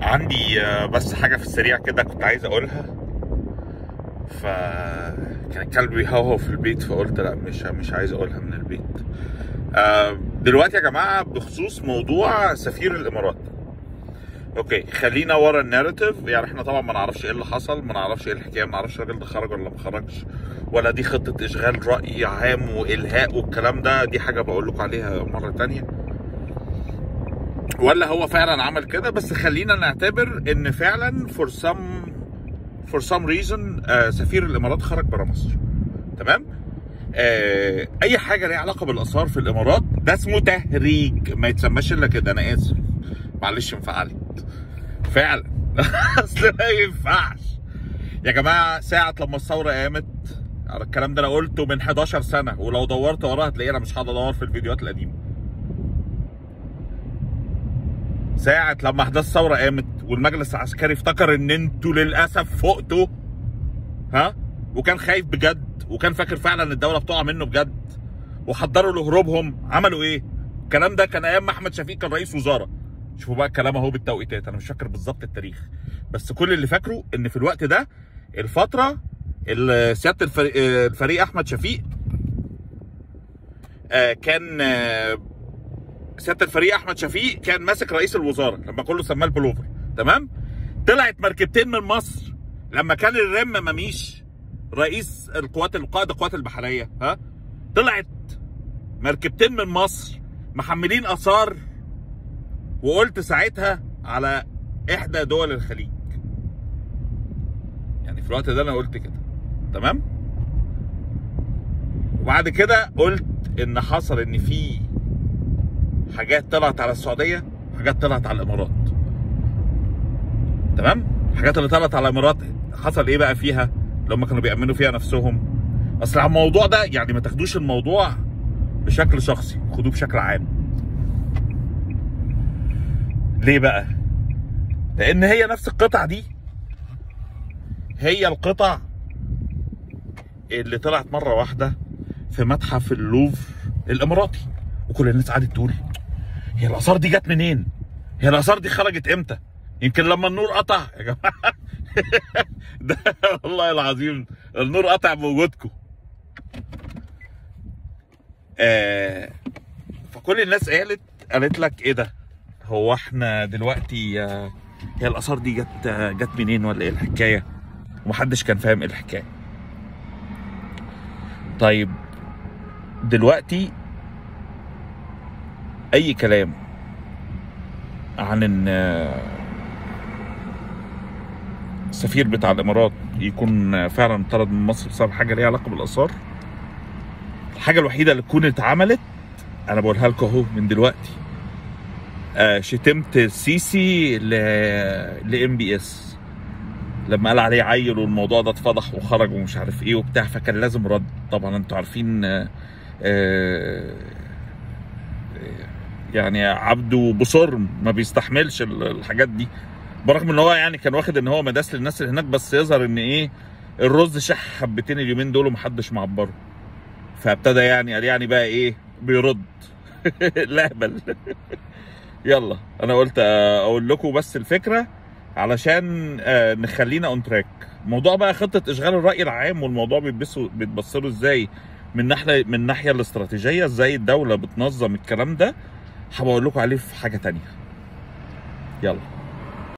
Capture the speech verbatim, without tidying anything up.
عندي بس حاجة في السريع كده كنت عايز أقولها. فكان الكلب بيهوهو في البيت فقلت لا مش مش عايز أقولها من البيت. دلوقتي يا جماعة بخصوص موضوع سفير الإمارات. اوكي خلينا ورا الناريتيف. يعني احنا طبعا ما نعرفش ايه اللي حصل، ما نعرفش ايه الحكايه، ما نعرفش الراجل ده خرج ولا ما خرجش، ولا دي خطه اشغال راي عام والهاء والكلام ده، دي حاجه بقول لكم عليها مره تانية، ولا هو فعلا عمل كده. بس خلينا نعتبر ان فعلا فور سم فور سم ريزون سفير الامارات خرج بره مصر. تمام. آه اي حاجه ليها علاقه بالاثار في الامارات ده اسمه تهريج، ما يتسماش الا كده. انا اسف معلش انفعلت فعلا. اصل ما ينفعش يا جماعه. ساعه لما الثوره قامت، الكلام ده انا قلته من حداشر سنه، ولو دورت وراها هتلاقيه. انا مش هقعد ادور في الفيديوهات القديمه. ساعه لما احداث الثوره قامت والمجلس العسكري افتكر ان انتوا للاسف فوقتوا، ها، وكان خايف بجد، وكان فاكر فعلا ان الدوله بتقع منه بجد، وحضروا لهروبهم. عملوا ايه؟ الكلام ده كان ايام ما احمد شفيق كان رئيس وزراء. شوفوا بقى الكلام اهو بالتوقيتات، انا مش فاكر بالظبط التاريخ، بس كل اللي فاكره ان في الوقت ده الفتره اللي سياده الفريق, الفريق احمد شفيق كان سياده الفريق احمد شفيق كان ماسك رئيس الوزراء لما كله سماه البلوفر. تمام. طلعت مركبتين من مصر لما كان الرم مميش رئيس القوات القائد القوات البحريه، ها، طلعت مركبتين من مصر محملين اثار، وقلت ساعتها على احدى دول الخليج. يعني في الوقت ده انا قلت كده. تمام. وبعد كده قلت ان حصل ان في حاجات طلعت على السعوديه وحاجات طلعت على الامارات. تمام. الحاجات اللي طلعت على الامارات حصل ايه بقى فيها اللي هم كانوا بيأمنوا فيها نفسهم. اصل على الموضوع ده يعني ما تاخدوش الموضوع بشكل شخصي، خدوه بشكل عام. ليه بقى؟ لان هي نفس القطع دي هي القطع اللي طلعت مره واحده في متحف اللوفر الاماراتي، وكل الناس قعدت تقول هي الاثار دي جت منين؟ هي الاثار دي خرجت امتى؟ يمكن لما النور قطع يا جماعه. ده والله العظيم النور قطع بوجودكم. آه فكل الناس قالت قالت لك ايه ده؟ هو احنا دلوقتي آه هي الاثار دي جت آه جت منين ولا ايه الحكايه؟ ومحدش كان فاهم ايه الحكايه. طيب دلوقتي اي كلام عن ان السفير بتاع الامارات يكون فعلا طرد من مصر بسبب حاجه ليها علاقه بالاثار، الحاجه الوحيده اللي تكون اتعملت انا بقولها لكم اهو من دلوقتي، آه شتمت السيسي ل لام بي اس لما قال عليه عيل والموضوع ده اتفضح وخرج ومش عارف ايه وبتاع، فكان لازم رد. طبعا انتوا عارفين آه آه يعني عبده بصرم ما بيستحملش الحاجات دي، برغم ان هو يعني كان واخد ان هو مداس للناس اللي هناك، بس يظهر ان ايه الرز شح حبتين اليومين دول ومحدش معبره، فابتدى يعني قال يعني بقى ايه بيرد. لهبل. يلا انا قلت اقول لكم بس الفكره علشان نخلينا اون تراك. موضوع بقى خطه اشغال الراي العام والموضوع بيتبصوا بيتبصروا ازاي من ناحيه من الناحيه الاستراتيجيه، ازاي الدوله بتنظم الكلام ده، هبقول لكم عليه في حاجه تانيه. يلا.